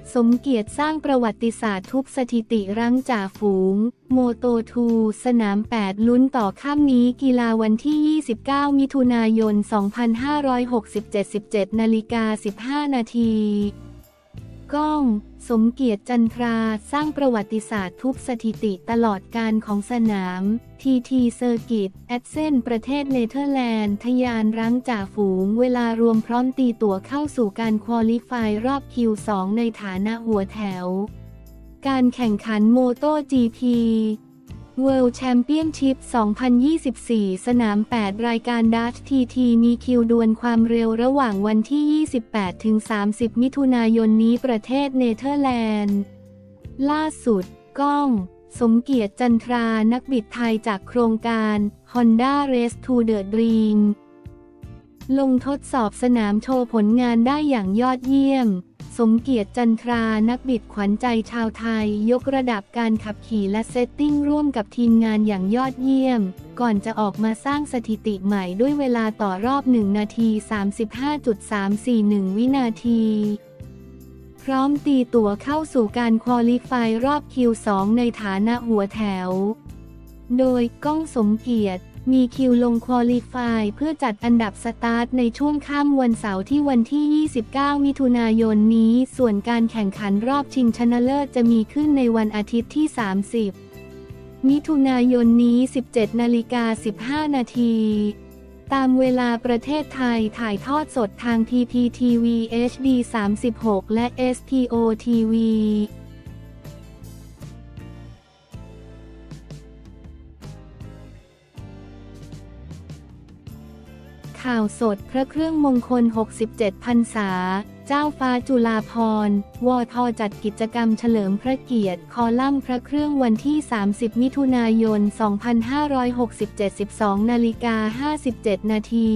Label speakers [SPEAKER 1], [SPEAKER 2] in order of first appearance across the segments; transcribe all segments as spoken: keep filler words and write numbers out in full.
[SPEAKER 1] สมเกียรติสร้างประวัติศาสตร์ทุบสถิติรั้งจ่าฝูงโมโตทู สนามแปดลุ้นต่อข้ามนี้กีฬาวันที่ยี่สิบเก้ามิถุนายนสองพันห้าร้อยหกสิบเจ็ด สิบเจ็ดนาฬิกาสิบห้านาทีก้องสมเกียรติจันทราสร้างประวัติศาสตร์ทุบสถิติตลอดการของสนามทีทีเซอร์กิตแอดเซนประเทศเนเธอร์แลนด์ทะยานรั้งจ่าฝูงเวลารวมพร้อมตีตั๋วเข้าสู่การควอลิฟายรอบ คิว สอง ในฐานะหัวแถวการแข่งขันโมโต จี พี World Championship สองพันยี่สิบสี่ สนามแปดรายการดัช ที ที มีคิวดวลความเร็วระหว่างวันที่ ยี่สิบแปดถึงสามสิบ มิถุนายนนี้ประเทศเนเธอร์แลนด์ล่าสุดก้องสมเกียรติจันทรานักบิดไทยจากโครงการ Honda Race to the Dream ลงทดสอบสนามโชว์ผลงานได้อย่างยอดเยี่ยมสมเกียรติจันทรานักบิดขวัญใจชาวไทยยกระดับการขับขี่และเซตติ้งร่วมกับทีมงานอย่างยอดเยี่ยมก่อนจะออกมาสร้างสถิติใหม่ด้วยเวลาต่อรอบหนึ่งนาที สามสิบห้าจุดสามสี่หนึ่ง วินาทีพร้อมตีตั๋วเข้าสู่การควอลิฟายรอบ คิว สอง ในฐานะหัวแถวโดยก้องสมเกียรติมีคิวลงควอลิฟายเพื่อจัดอันดับสตาร์ทในช่วงค่ำวันเสาร์ที่วันที่ ยี่สิบเก้า มิถุนายนนี้ส่วนการแข่งขันรอบชิงชนะเลิศจะมีขึ้นในวันอาทิตย์ที่ สามสิบ มิถุนายนนี้ สิบเจ็ดนาฬิกาสิบห้า นาทีตามเวลาประเทศไทยถ่ายทอดสดทาง ที พี ที วี เอช ดี สามสิบหก และ เอส ที โอ ที วีข่าวสดพระเครื่องมงคล หกสิบเจ็ด พรรษาเจ้าฟ้าจุฬาภรณ์ วท.จัดกิจกรรมเฉลิมพระเกียรติคอลัมน์พระเครื่องวันที่ สามสิบ มิถุนายน สองพันห้าร้อยหกสิบเจ็ด สิบสองนาฬิกาห้าสิบเจ็ดนาที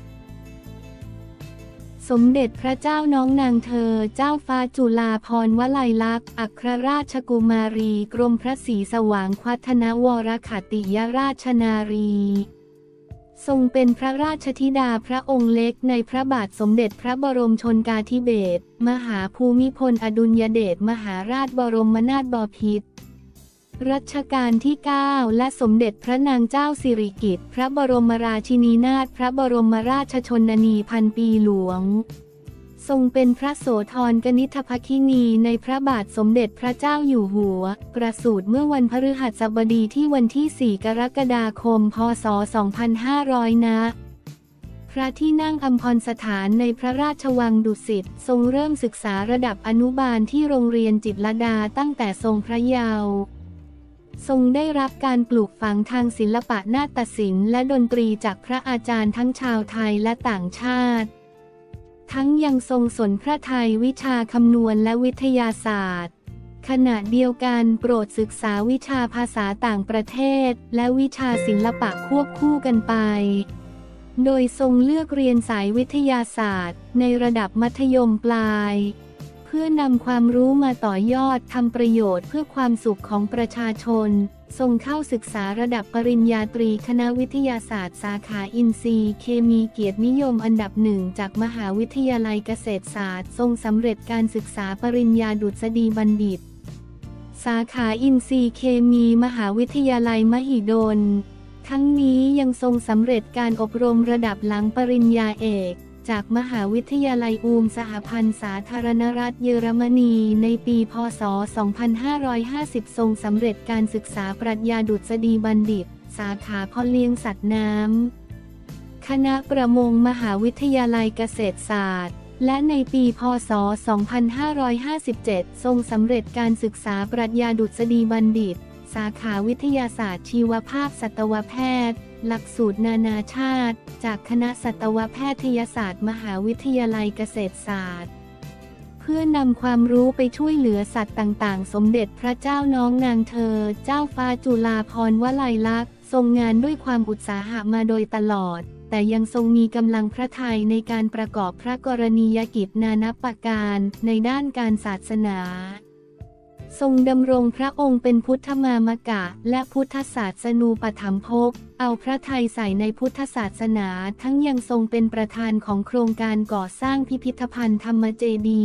[SPEAKER 1] สมเด็จพระเจ้าน้องนางเธอเจ้าฟ้าจุฬาภรณ์วลัยลักษณ์อัครราชกุมารีกรมพระศรีสว่างคัฒนวรขัตติยราชนารีทรงเป็นพระราชธิดาพระองค์เล็กในพระบาทสมเด็จพระบรมชนกาธิเบศรมหาภูมิพลอดุลยเดชมหาราชบรมนาถบพิตรรัชกาลที่ เก้า และสมเด็จพระนางเจ้าสิริกิติ์พระบรมราชินีนาถพระบรมราชชนนีพันปีหลวงทรงเป็นพระโสธรกนิษฐภคินีในพระบาทสมเด็จพระเจ้าอยู่หัวประสูติเมื่อวันพฤหัสบดีที่วันที่ สี่ กรกฎาคม พ.ศ. สองพันห้าร้อย ณ พระที่นั่งอัมพรสถานในพระราชวังดุสิตทรงเริ่มศึกษาระดับอนุบาลที่โรงเรียนจิตรลดาตั้งแต่ทรงพระเยาว์ทรงได้รับการปลูกฝังทางศิลปะนาฏศิลป์และดนตรีจากพระอาจารย์ทั้งชาวไทยและต่างชาติทั้งยังทรงสนพระทัยวิชาคำนวณและวิทยาศาสตร์ขณะเดียวกันโปรดศึกษาวิชาภาษาต่างประเทศและวิชาศิลปะควบคู่กันไปโดยทรงเลือกเรียนสายวิทยาศาสตร์ในระดับมัธยมปลายเพื่อนำความรู้มาต่อยอดทำประโยชน์เพื่อความสุขของประชาชนทรงเข้าศึกษาระดับปริญญาตรีคณะวิทยาศาสตร์สาขาอินทรีย์เคมีเกียรตินิยมอันดับหนึ่งจากมหาวิทยาลัยเกษตรศาสตร์ทรงสำเร็จการศึกษาปริญญาดุษฎีบัณฑิตสาขาอินทรีย์เคมีมหาวิทยาลัยมหิดลทั้งนี้ยังทรงสำเร็จการอบรมระดับหลังปริญญาเอกจากมหาวิทยาลัยอูมสหพันธ์สาธารณรัฐเยอรมนีในปีพ.ศ. สองพันห้าร้อยห้าสิบทรงสำเร็จการศึกษาปรัชญาดุษฎีบัณฑิตสาขาเพาะเลี้ยงสัตว์น้ำคณะประมงมหาวิทยาลัยเกษตรศาสตร์และในปีพ.ศ. สองพันห้าร้อยห้าสิบเจ็ดทรงสำเร็จการศึกษาปรัชญาดุษฎีบัณฑิตสาขาวิทยาศาสตร์ชีวภาพสัตวแพทย์หลักสูตรนานาชาติจากคณะสัตวแพทยศาสตร์มหาวิทยาลัยเกษตรศาสตร์เพื่อนำความรู้ไปช่วยเหลือสัตว์ต่างๆสมเด็จพระเจ้าน้องนางเธอเจ้าฟ้าจุฬาภรณ์วลัยลักษณ์ทรงงานด้วยความอุตสาหะมาโดยตลอดแต่ยังทรงมีกำลังพระทัยในการประกอบพระกรณียกิจนานับประการในด้านการศาสนาทรงดำรงพระองค์เป็นพุทธมามกะและพุทธศาสนูปถัมภกเอาพระทัยใส่ในพุทธศาสนาทั้งยังทรงเป็นประธานของโครงการก่อสร้างพิพิธภัณฑ์ธรรมเจดีย์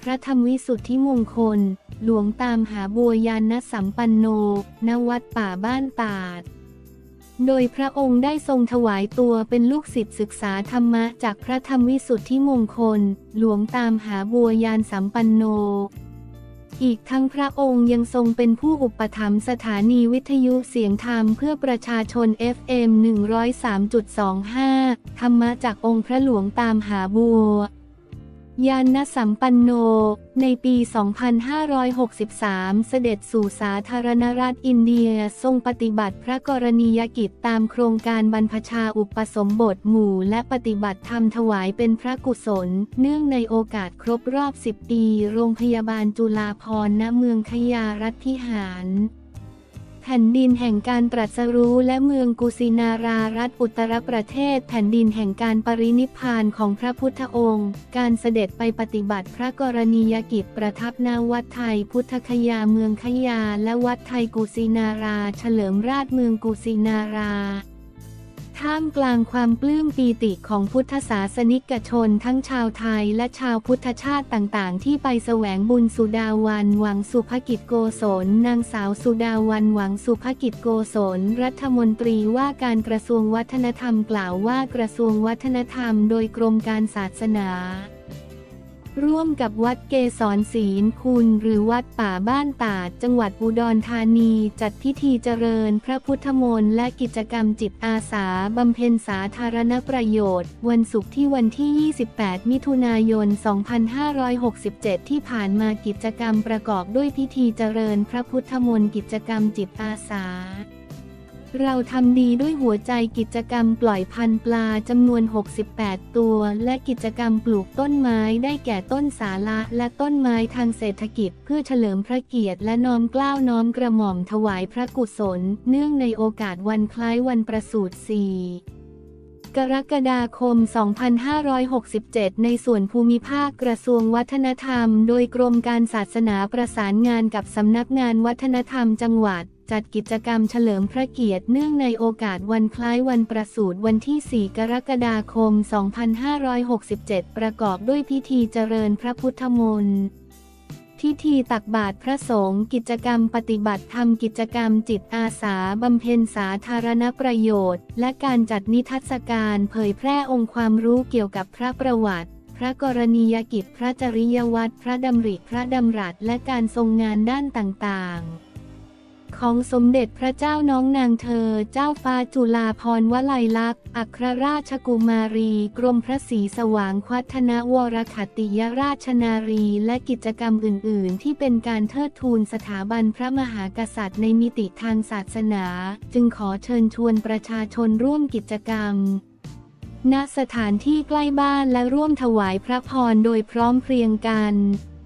[SPEAKER 1] พระธรรมวิสุทธิมงคลหลวงตามหาบัวยานสัมปันโน ณ วัดป่าบ้านตาดโดยพระองค์ได้ทรงถวายตัวเป็นลูกศิษย์ศึกษาธรรมะจากพระธรรมวิสุทธิมงคลหลวงตามหาบัวยานสัมปันโนอีกทั้งพระองค์ยังทรงเป็นผู้อุปถัมภ์สถานีวิทยุเสียงธรรมเพื่อประชาชน เอฟ เอ็ม หนึ่งร้อยสามจุดสองห้า ธรรมะจากองค์พระหลวงตามหาบัวยานสัมปันโนในปี สองพันห้าร้อยหกสิบสาม เสด็จสู่สาธารณรัฐอินเดียทรงปฏิบัติพระกรณียกิจตามโครงการบรรพชาอุปสมบทหมู่และปฏิบัติธรรมถวายเป็นพระกุศลเนื่องในโอกาสครบรอบสิบปีโรงพยาบาลจุฬาภรณ์ณเมืองขยารัฐพิหารแผ่นดินแห่งการตรัสรู้และเมืองกุสินารารัฐอุตรประเทศแผ่นดินแห่งการปรินิพพานของพระพุทธองค์การเสด็จไปปฏิบัติพระกรณียกิจประทับณวัดไทยพุทธคยาเมืองขยาและวัดไทยกุสินาราเฉลิมราชเมืองกุสินาราท่ามกลางความปลื้มปีติของพุทธศาสนิกชนทั้งชาวไทยและชาวพุทธชาติต่างๆที่ไปแสวงบุญสุดาวันหวังสุภกิจโกศลนางสาวสุดาวันหวังสุภกิจโกศลรัฐมนตรีว่าการกระทรวงวัฒนธรรมกล่าวว่ากระทรวงวัฒนธรรมโดยกรมการศาสนาร่วมกับวัดเกษรศีลคุณหรือวัดป่าบ้านตาดจังหวัดอุดรธานีจัดพิธีเจริญพระพุทธมนต์และกิจกรรมจิตอาสาบำเพ็ญสาธารณประโยชน์วันศุกร์ที่วันที่ ยี่สิบแปด มิถุนายน สองพันห้าร้อยหกสิบเจ็ด ที่ผ่านมากิจกรรมประกอบด้วยพิธีเจริญพระพุทธมนต์กิจกรรมจิตอาสาเราทำดีด้วยหัวใจกิจกรรมปล่อยพันธุ์ปลาจำนวนหกสิบแปดตัวและกิจกรรมปลูกต้นไม้ได้แก่ต้นสาละและต้นไม้ทางเศรษฐกิจเพื่อเฉลิมพระเกียรติและน้อมเกล้าน้อมกระหม่อมถวายพระกุศลเนื่องในโอกาสวันคล้ายวันประสูติสี่กรกฎาคม สองพันห้าร้อยหกสิบเจ็ด ในส่วนภูมิภาคกระทรวงวัฒนธรรมโดยกรมการศาสนาประสานงานกับสำนักงานวัฒนธรรมจังหวัดจัดกิจกรรมเฉลิมพระเกียรติเนื่องในโอกาสวันคล้ายวันประสูติวันที่ สี่ กรกฎาคม สองพันห้าร้อยหกสิบเจ็ด ประกอบด้วยพิธีเจริญพระพุทธมนต์พิธีตักบาตรพระสงฆ์กิจกรรมปฏิบัติธรรมกิจกรรมจิตอาสาบำเพ็ญสาธารณประโยชน์และการจัดนิทรรศการเผยแพร่องค์ความรู้เกี่ยวกับพระประวัติพระกรณียกิจพระจริยวัตรพระดำริพระดำรัสและการทรงงานด้านต่างๆของสมเด็จพระเจ้าน้องนางเธอเจ้าฟ้าจุฬาภรณ์วลัยลักษณ์อัครราชกุมารีกรมพระศรีสว่างควัฒนวรขัตติยราชนารีและกิจกรรมอื่นๆที่เป็นการเทิดทูนสถาบันพระมหากษัตริย์ในมิติทางศาสนาจึงขอเชิญชวนประชาชนร่วมกิจกรรมณสถานที่ใกล้บ้านและร่วมถวายพระพรโดยพร้อมเพรียงกัน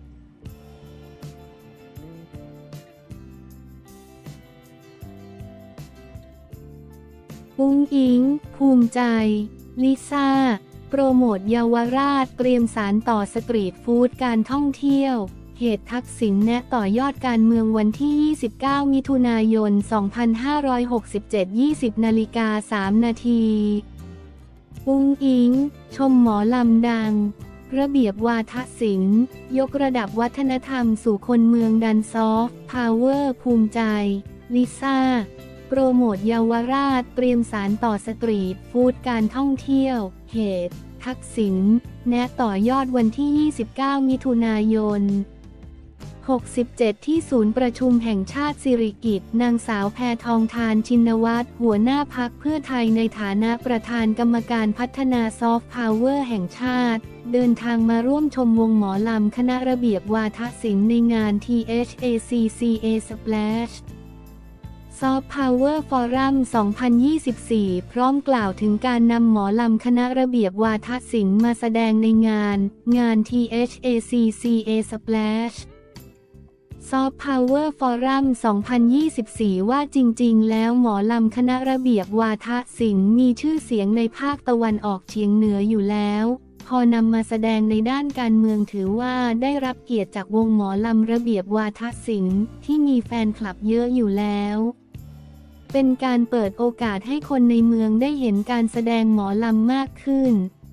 [SPEAKER 1] อุ้งอิงภูมิใจลิซ่าโปรโมทเยาวราชเตรียมสารต่อสตรีทฟู้ดการท่องเที่ยวเหตุทักษิณแนะต่อยอดการเมืองวันที่ ยี่สิบเก้า มิถุนายน สองพันห้าร้อยหกสิบเจ็ด ยี่สิบ นาฬิกา สาม นาทีอุ้งอิงชมหมอลำดังระเบียบวาทศิลป์ยกระดับวัฒนธรรมสู่คนเมืองดันซอฟต์พาวเวอร์ภูมิใจลิซ่าโปรโมทเยาวราชเตรียมสารต่อสตรีทฟู้ดการท่องเที่ยวเหตุทักษิณแนะต่อยอดวันที่ ยี่สิบเก้า มิถุนายน หกสิบเจ็ด ที่ศูนย์ประชุมแห่งชาติสิริกิติ์นางสาวแพทองธารชินวัตรหัวหน้าพรรคเพื่อไทยในฐานะประธานกรรมการพัฒนาซอฟต์พาวเวอร์แห่งชาติเดินทางมาร่วมชมวงหมอลำคณะระเบียบวาทศิลป์ในงาน ที เอช เอ ซี ซี เอ Splash Soft Power Forum สองพันยี่สิบสี่ พร้อมกล่าวถึงการนำหมอลำคณะระเบียบวาทศิลป์มาแสดงในงานงาน ที เอช เอ ซี ซี เอ Splash Soft Power Forum สองพันยี่สิบสี่ ว่าจริงๆแล้วหมอลำคณะระเบียบวาทศิลป์มีชื่อเสียงในภาคตะวันออกเฉียงเหนืออยู่แล้วพอนำมาแสดงในด้านการเมืองถือว่าได้รับเกียรติจากวงหมอลำระเบียบวาทศิลป์ที่มีแฟนคลับเยอะอยู่แล้วเป็นการเปิดโอกาสให้คนในเมืองได้เห็นการแสดงหมอลำมากขึ้น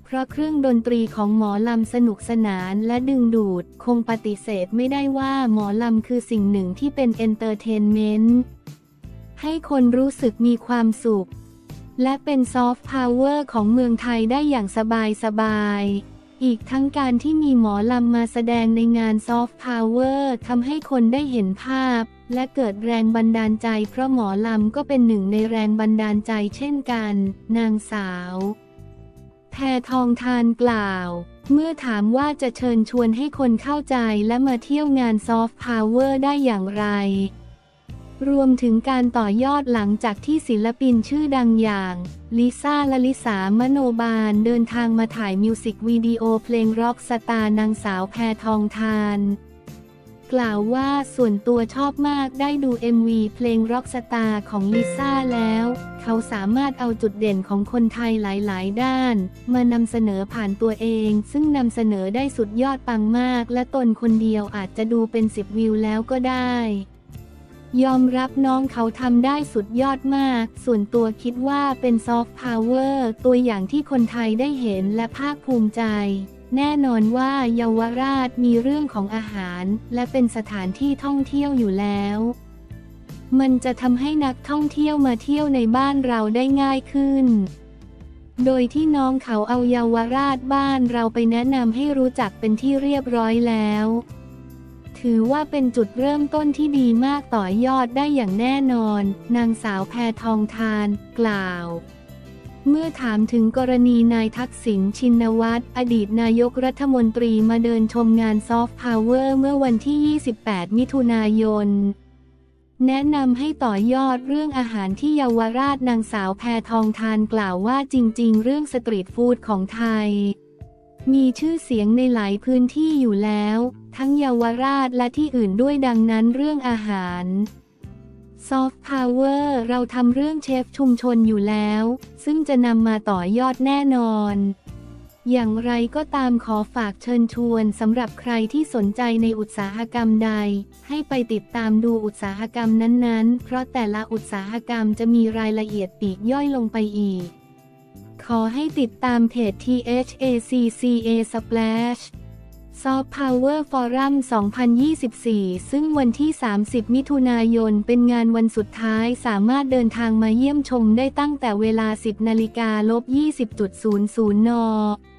[SPEAKER 1] เพราะเครื่องดนตรีของหมอลำสนุกสนานและดึงดูดคงปฏิเสธไม่ได้ว่าหมอลำคือสิ่งหนึ่งที่เป็นเอนเตอร์เทนเมนต์ให้คนรู้สึกมีความสุขและเป็นซอฟต์พาวเวอร์ของเมืองไทยได้อย่างสบายสบายอีกทั้งการที่มีหมอลำมาแสดงในงานซอฟต์พาวเวอร์ทำให้คนได้เห็นภาพและเกิดแรงบันดาลใจเพราะหมอลำก็เป็นหนึ่งในแรงบันดาลใจเช่นกันนางสาวแพทองธารกล่าวเมื่อถามว่าจะเชิญชวนให้คนเข้าใจและมาเที่ยวงานซอฟต์พาวเวอร์ได้อย่างไรรวมถึงการต่อยอดหลังจากที่ศิลปินชื่อดังอย่างลิซ่าลลิสามโนบาลเดินทางมาถ่ายมิวสิกวิดีโอเพลงร็อกสตาร์นางสาวแพทองธารกล่าวว่าส่วนตัวชอบมากได้ดู เอ็ม วี เพลงร็อกสตาร์ของลิซ่าแล้วเขาสามารถเอาจุดเด่นของคนไทยหลายๆด้านมานำเสนอผ่านตัวเองซึ่งนำเสนอได้สุดยอดปังมากและตนคนเดียวอาจจะดูเป็นสิบวิวแล้วก็ได้ยอมรับน้องเขาทำได้สุดยอดมากส่วนตัวคิดว่าเป็นซอฟต์พาวเวอร์ตัวอย่างที่คนไทยได้เห็นและภาคภูมิใจแน่นอนว่าเยาวราชมีเรื่องของอาหารและเป็นสถานที่ท่องเที่ยวอยู่แล้วมันจะทำให้นักท่องเที่ยวมาเที่ยวในบ้านเราได้ง่ายขึ้นโดยที่น้องเขาเอาเยาวราชบ้านเราไปแนะนำให้รู้จักเป็นที่เรียบร้อยแล้วถือว่าเป็นจุดเริ่มต้นที่ดีมากต่อยอดได้อย่างแน่นอนนางสาวแพทองธารกล่าวเมื่อถามถึงกรณีนายทักษิณชินวัตรอดีตนายกรัฐมนตรีมาเดินชมงานซอฟต์พาวเวอร์เมื่อวันที่ยี่สิบแปดมิถุนายนแนะนำให้ต่อยอดเรื่องอาหารที่เยาวราชนางสาวแพทองธารกล่าวว่าจริงๆเรื่องสตรีทฟู้ดของไทยมีชื่อเสียงในหลายพื้นที่อยู่แล้วทั้งเยาวราชและที่อื่นด้วยดังนั้นเรื่องอาหารซอฟต์พาวเวอร์เราทำเรื่องเชฟชุมชนอยู่แล้วซึ่งจะนำมาต่อยอดแน่นอนอย่างไรก็ตามขอฝากเชิญชวนสำหรับใครที่สนใจในอุตสาหกรรมใดให้ไปติดตามดูอุตสาหกรรมนั้นๆเพราะแต่ละอุตสาหกรรมจะมีรายละเอียดปลีกย่อยลงไปอีกขอให้ติดตามเพจ ที เอช เอ ซี ซี เอ Splash Soft Power Forum สองพันยี่สิบสี่ซึ่งวันที่สามสิบมิถุนายนเป็นงานวันสุดท้ายสามารถเดินทางมาเยี่ยมชมได้ตั้งแต่เวลา สิบนาฬิกา ยี่สิบ น